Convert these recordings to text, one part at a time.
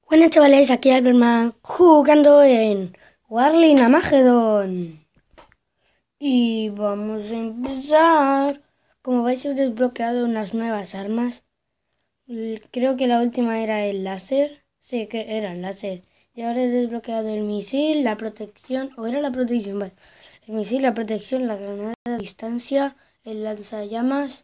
Buenas chavales, aquí Alberman jugando en Warling Armageddon. Y vamos a empezar. Como veis he desbloqueado unas nuevas armas. Creo que la última era el láser. Sí, que era el láser. Y ahora he desbloqueado el misil, la protección. O era la protección, vale. El misil, la protección, la granada a distancia, el lanzallamas,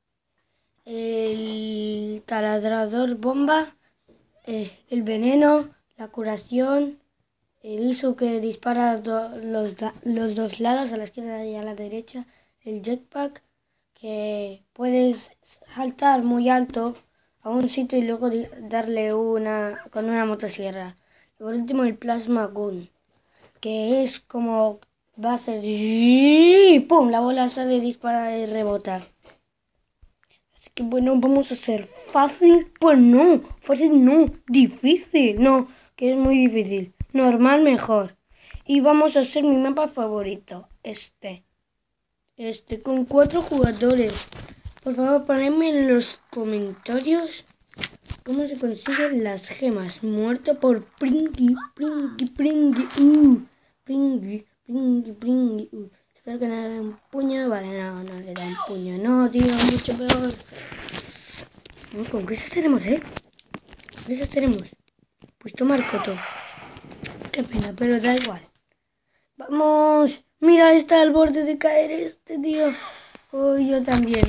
el taladrador bomba, el veneno, la curación, el ISO que dispara los dos lados, a la izquierda y a la derecha, el jetpack que puedes saltar muy alto a un sitio y luego darle con una motosierra. Y por último el plasma gun, que es como va a ser y ¡pum! La bola sale, dispara y rebota. Que bueno, vamos a hacer fácil, pues no, fácil no, difícil, no, que es muy difícil, normal mejor. Y vamos a hacer mi mapa favorito, este con 4 jugadores. Por favor, ponedme en los comentarios cómo se consiguen las gemas. Muerto por Pringui. Espero que no le den puño. Vale, no le dan puño. No, tío, mucho peor. ¿Con qué esas tenemos, ¿Qué esas tenemos? Pues tomar coto. Qué pena, pero da igual. ¡Vamos! Mira, está al borde de caer este, tío. Oh, yo también.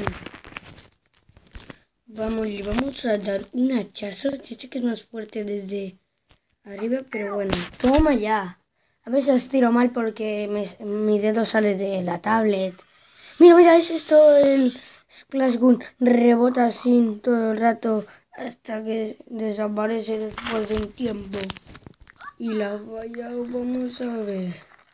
Vamos a dar un hachazo. Yo sé que es más fuerte desde arriba, pero bueno. Toma ya. A veces tiro mal porque mi dedo sale de la tablet. Mira, es esto el Splash Gun. Rebota así todo el rato hasta que desaparece después de un tiempo. Y la falla, vamos a ver.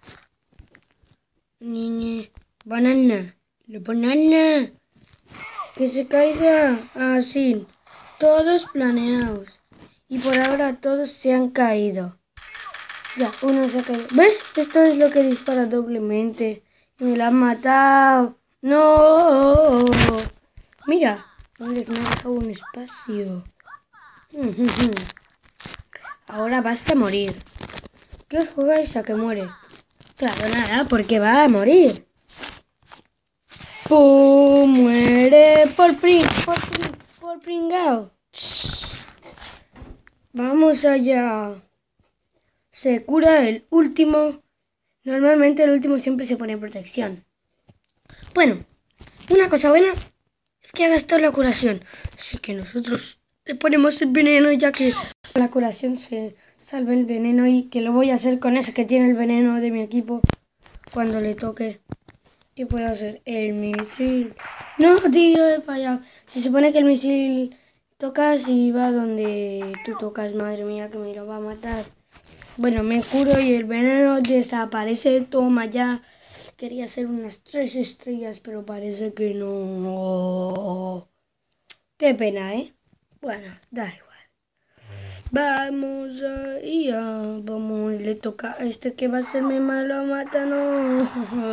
Niñe. Banana. La banana. Que se caiga así. Todos planeados. Y por ahora todos se han caído. Ya, uno se ha caído. ¿Ves? Esto es lo que dispara doblemente. Y me la han matado. ¡No! Mira. Me ha dejado un espacio. Ahora basta morir. ¿Qué os jugáis a que muere? Claro, nada, porque va a morir. ¡Pum! Muere por pringao. Vamos allá. Se cura el último. Normalmente el último siempre se pone en protección. Bueno, una cosa buena es que ha gastado la curación. Así que nosotros le ponemos el veneno ya que la curación se salve el veneno y que lo voy a hacer con ese que tiene el veneno de mi equipo cuando le toque. ¿Qué puedo hacer? El misil. No, tío, he fallado. Se supone que el misil tocas y va donde tú tocas. Madre mía, que me lo va a matar. Bueno, me curo y el veneno desaparece. Toma ya. Quería hacer unas 3 estrellas, pero parece que no. Qué pena, Bueno, da igual. Vamos allá. Vamos, le toca a este que va a hacerme malo. Mata, no.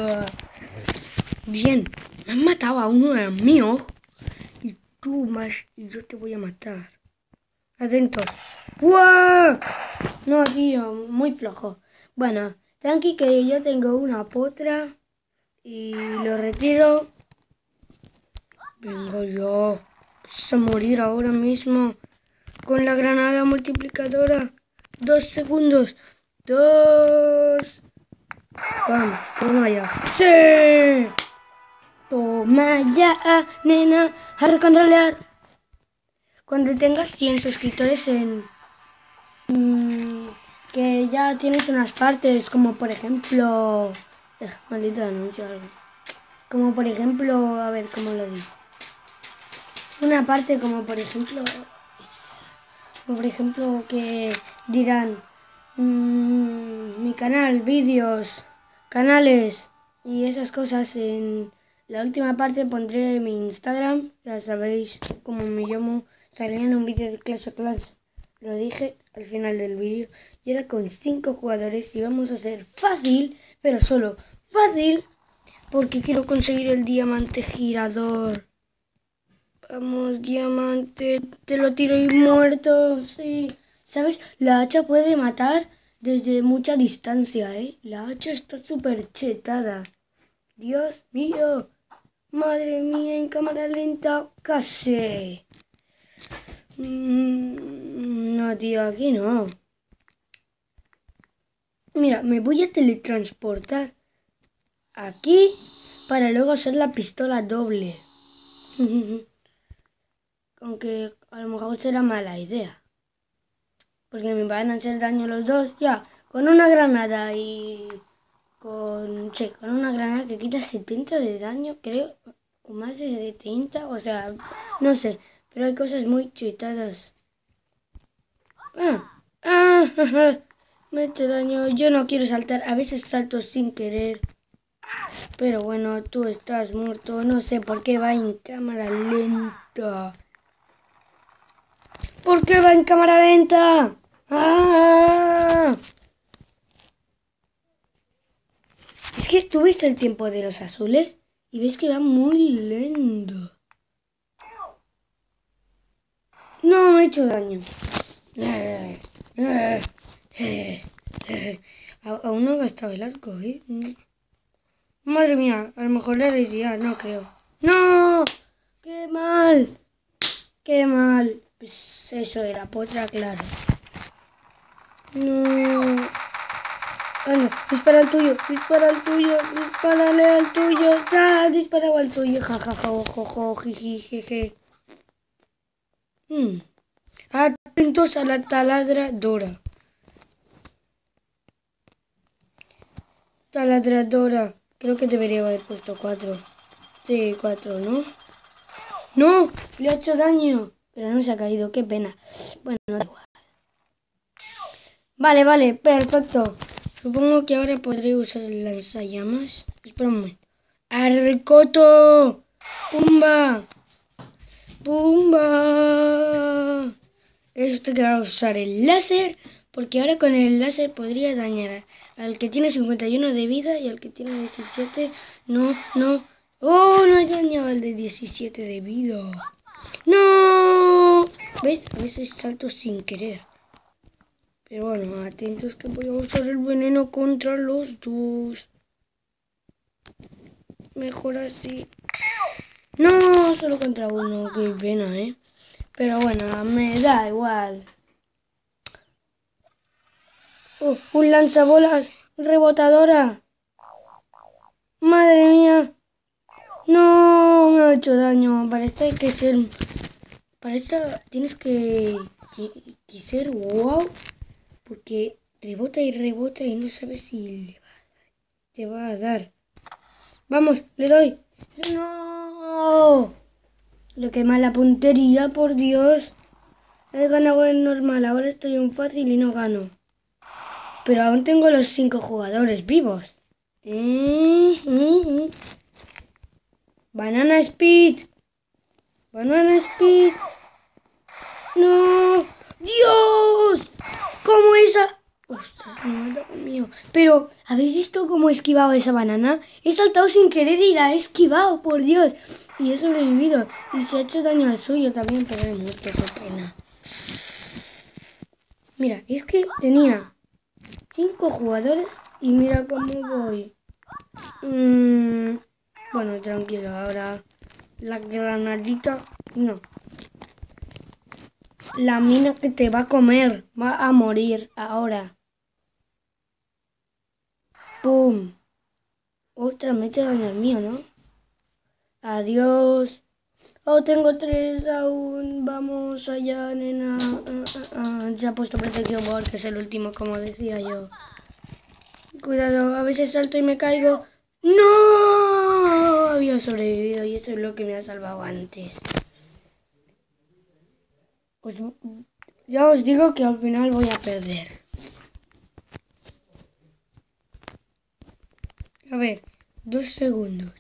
Bien, me han matado a uno de los míos. Y tú más. Y yo te voy a matar. Atentos. ¡Wow! No, tío, muy flojo. Bueno, tranqui que yo tengo una potra. Y lo retiro. Vengo yo. Vas a morir ahora mismo. Con la granada multiplicadora. 2 segundos. 2. Vamos, toma ya. ¡Sí! Toma ya, nena, a recontrolar. Cuando tengas 100 suscriptores que ya tienes unas partes, como por ejemplo... maldito anuncio algo. Como por ejemplo, a ver cómo lo digo. Una parte como por ejemplo... Como por ejemplo que dirán... mi canal, vídeos, canales y esas cosas en... La última parte pondré mi Instagram, ya sabéis cómo me llamo. Salía en un vídeo de Clash of Clans, lo dije al final del vídeo. Y era con 5 jugadores y vamos a hacer fácil, pero solo fácil, porque quiero conseguir el diamante girador. Vamos, diamante, te lo tiro y muerto, sí. ¿Sabes? La hacha puede matar desde mucha distancia, ¿eh? La hacha está súper chetada. Dios mío. Madre mía, en cámara lenta. Casi. No, tío, aquí no. Mira, me voy a teletransportar aquí para luego hacer la pistola doble. Aunque a lo mejor será mala idea. Porque me van a hacer daño los dos ya. Con una granada y... Sí, con una granada que quita 70 de daño, creo. O más de 70. O sea, no sé. Pero hay cosas muy chetadas. Me he hecho daño. Yo no quiero saltar. A veces salto sin querer. Pero bueno, tú estás muerto. No sé por qué va en cámara lenta. ¿Por qué va en cámara lenta? ¡Ah! Es que tuviste el tiempo de los azules y ves que va muy lento. No, me he hecho daño. Aún no he gastado el arco, ¿eh? Madre mía, a lo mejor le herida, no creo. ¡No! ¡Qué mal! ¡Qué mal! Pues eso era, potra, claro. No. Anda, dispara al tuyo, dispárale al tuyo. Ya, disparaba al suyo, jajaja, ojojo, jijijeje. Atentos a la taladradora. Taladradora. Creo que debería haber puesto 4. Sí, 4, ¿no? ¡No! Le ha hecho daño. Pero no se ha caído, qué pena. Bueno, no da igual. Vale, perfecto. Supongo que ahora podré usar el lanzallamas. Espera un momento. ¡Arcoto! ¡Pumba! ¡Pumba! Esto que va a usar el láser. Porque ahora con el láser podría dañar al que tiene 51 de vida y al que tiene 17. No. ¡Oh! No he dañado al de 17 de vida. ¡No! ¿Ves? A veces salto sin querer. Pero bueno, atentos que voy a usar el veneno contra los dos. Mejor así. No, solo contra uno. Qué pena, ¿eh? Pero bueno, me da igual. Oh, un lanzabolas rebotadora. Madre mía. No, me ha hecho daño. Para esto hay que ser... Para esto tienes que ser wow. Porque rebota y no sabes si te va a dar. Vamos, le doy. ¡No! Lo que mala puntería, por Dios. He ganado en normal, ahora estoy en fácil y no gano. Pero aún tengo los 5 jugadores vivos. Banana Speed. ¡No! ¡Dios! ¿Cómo esa? ¡Ostras, me mata el mío! Pero, ¿habéis visto cómo he esquivado esa banana? He saltado sin querer y la he esquivado, por Dios. Y he sobrevivido. Y se ha hecho daño al suyo también, pero he muerto, qué pena. Mira, es que tenía 5 jugadores y mira cómo voy. Bueno, tranquilo, ahora la granadita, no. La mina que te va a comer, va a morir ahora. ¡Pum! Otra me he hecho daño al mío, ¿no? Adiós. Oh, tengo 3 aún. Vamos allá, nena. Se ha puesto protección porque es el último, como decía yo. Cuidado, a veces salto y me caigo. ¡No! Había sobrevivido y eso es lo que me ha salvado antes. Ya os digo que al final voy a perder. A ver, 2 segundos.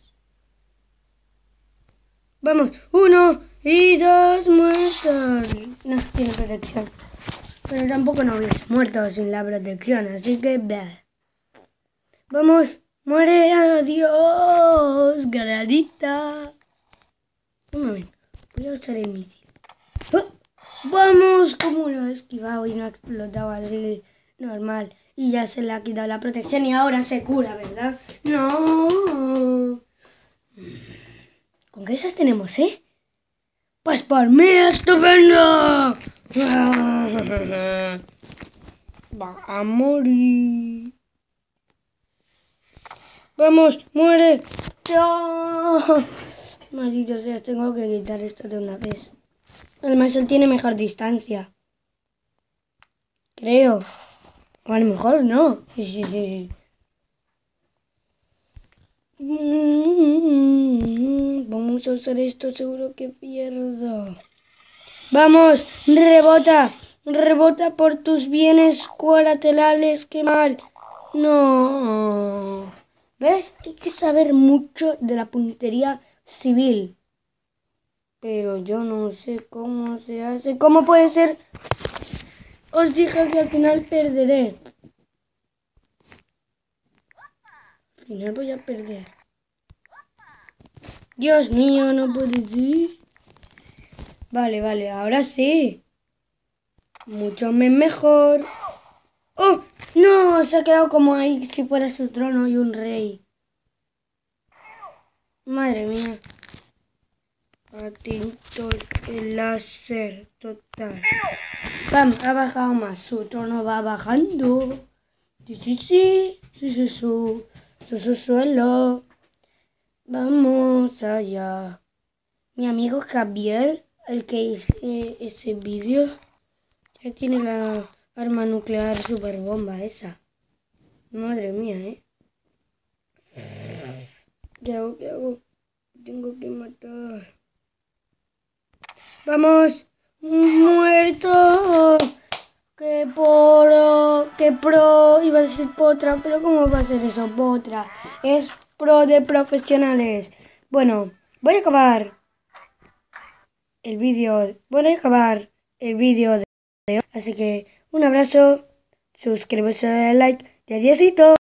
Vamos, 1 y 2 muertos. No, tiene protección. Pero tampoco no habéis muerto sin la protección, así que... Vamos, muere, adiós, granadita. Un momento, voy a usar el misil. ¡Oh! Vamos, como lo he esquivado y no ha explotado así normal. Y ya se le ha quitado la protección y ahora se cura, ¿verdad? No. ¿Con qué esas tenemos, eh? Pues por mí, estupendo. Va a morir. Vamos, muere. ¡No! Maldito sea, tengo que quitar esto de una vez. Además, él tiene mejor distancia. Creo. O a lo mejor no. Sí. Vamos a usar esto, seguro que pierdo. Vamos, rebota. Rebota por tus bienes colaterales, qué mal. No. ¿Ves? Hay que saber mucho de la puntería civil. Pero yo no sé cómo se hace. ¿Cómo puede ser? Os dije que al final perderé. Al final voy a perder. Dios mío, no puede ser. Vale, ahora sí. Mucho mejor. ¡Oh! No, se ha quedado como ahí si fuera su trono y un rey. Madre mía. Atento el láser total. Vamos, ha bajado más. Su trono va bajando. Sí. Su suelo. Vamos allá. Mi amigo Gabriel, el que hizo ese vídeo, ya tiene la arma nuclear super bomba esa. Madre mía, ¿eh? ¿Qué hago? Tengo que matar. ¡Vamos! ¡Muerto! ¡Qué pro! Iba a decir potra, pero ¿cómo va a ser eso, potra? Es pro de profesionales. Bueno, voy a acabar el vídeo. De hoy. Así que un abrazo, suscríbete, like y adiósito.